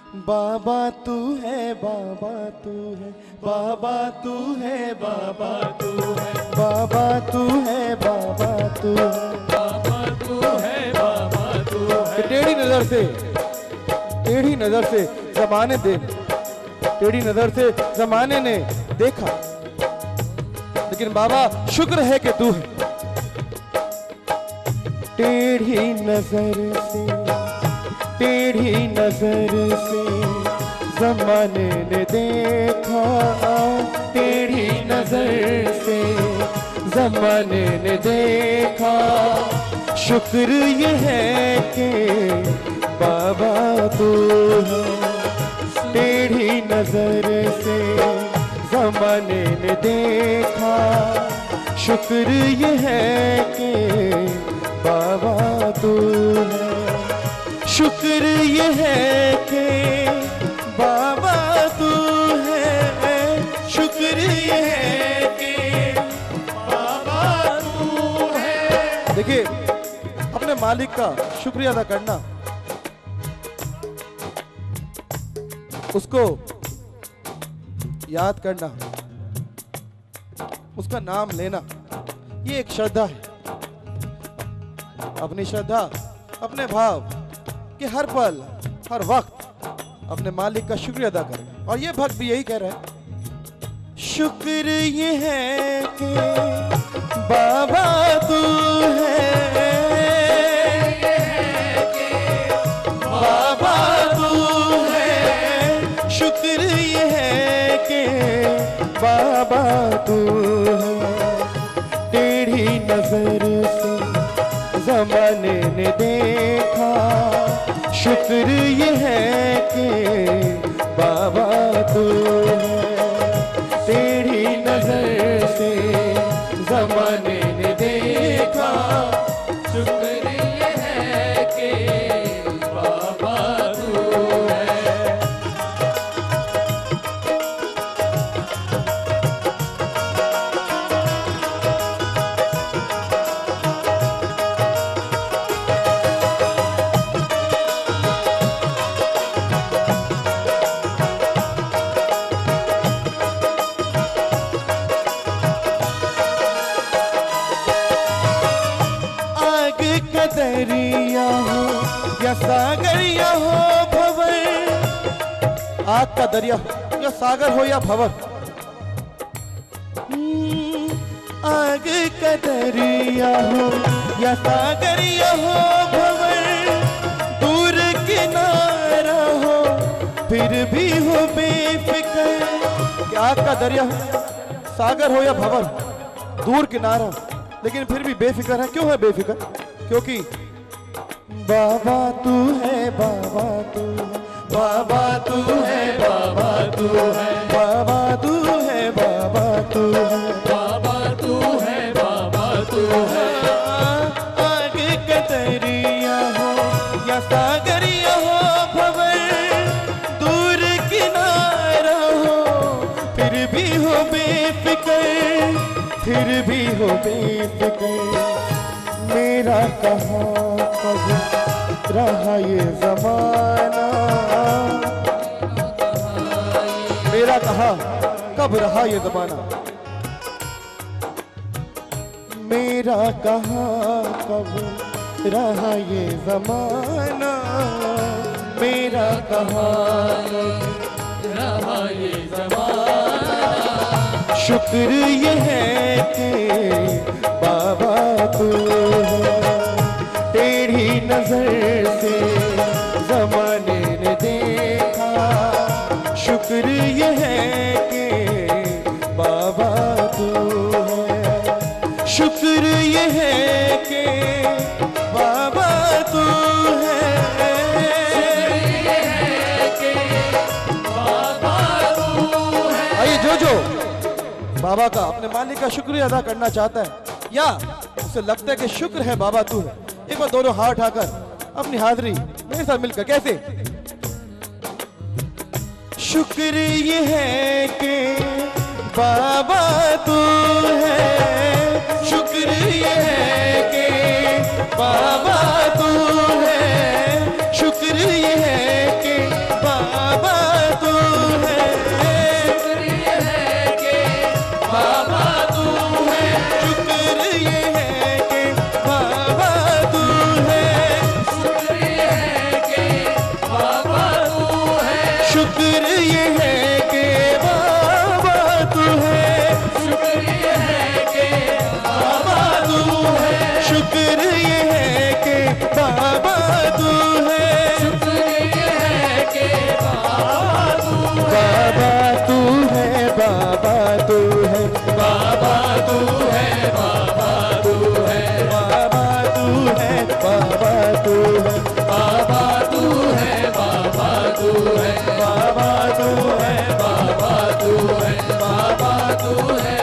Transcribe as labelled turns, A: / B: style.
A: बाबा तू है, बाबा तू है, बाबा तू है, बाबा तू है, बाबा तू है, बाबा तू है,
B: बाबा तू है, बाबा तू है।
A: टेढ़ी नजर से जमाने ने देखा, लेकिन बाबा शुक्र है कि तू है। टेढ़ी नजर से जमाने ने देखा, टेढ़ी नजर से जमाने ने देखा, शुक्र ये है कि बाबा तू है। टेढ़ी नजर से जमाने ने देखा, शुक्र ये है कि बाबा तू है। शुक्र ये है कि बाबा तू है, शुक्र ये है कि बाबा तू है। देखिए, अपने मालिक का शुक्रिया अदा करना, उसको याद करना, उसका नाम लेना, ये एक श्रद्धा है। अपनी श्रद्धा, अपने भाव कि हर पल हर वक्त अपने मालिक का शुक्रिया अदा करें। और ये भक्त भी यही कह रहा है, शुक्र ये है कि बाबा तू है, बाबा तू है, शुक्र ये है कि बाबा तू है। टेढ़ी नजर से जमाने ने देखा, शुक्र ये है कि बाबा तू है। टेढ़ी नजर से जमाने ने देखा,
B: शुक्र ये है कि बाबा तू है।
A: दरिया हो या सागर या हो भंवर, आग का दरिया या सागर हो या भंवर, आग का दरिया हो या सागर या हो भंवर, दूर किनारा हो फिर भी हो बेफिक्र। कि आग का दरिया हो, सागर हो या भंवर, दूर किनारा, लेकिन फिर भी बेफिक्र है। क्यों है बेफिक्र? क्योंकि बाबा तू है, बाबा तू है, बाबा तू है, बाबा तू है, बाबा तू है, बाबा तू है,
B: बाबा तू है, बाबा तू है।
A: आग का दरिया हो या सागरिया हो भंवर, दूर किनारा हो फिर भी हो बेफिक्र, फिर भी हो बेफिक्र। मेरा कहाँ कब रहा ये जमाना, मेरा कहाँ कब रहा ये जमाना, मेरा कहाँ कब रहा ये जमाना, मेरा कहाँ
B: रहा ये ज़माना।
A: शुक्र ये है कि बाबा तू है। टेढ़ी नजर से जमाने ने देखा, शुक्र ये है कि बाबा तू है। शुक्र ये है कि बाबा तू है, आइए जो बाबा का, अपने मालिक का शुक्रिया अदा करना चाहता है या उसे लगता है कि शुक्र है बाबा तू है, एक बार दोनों हाथ उठाकर अपनी हाजिरी मेरे साथ मिलकर कैसे, शुक्र ये है कि बाबा तू है, शुक्र ये है कि बाबा तू है, शुक्र ये है कि बाबा
B: तू है,
A: बाबा तू है,
B: बाबा तू है, बाबा तू है,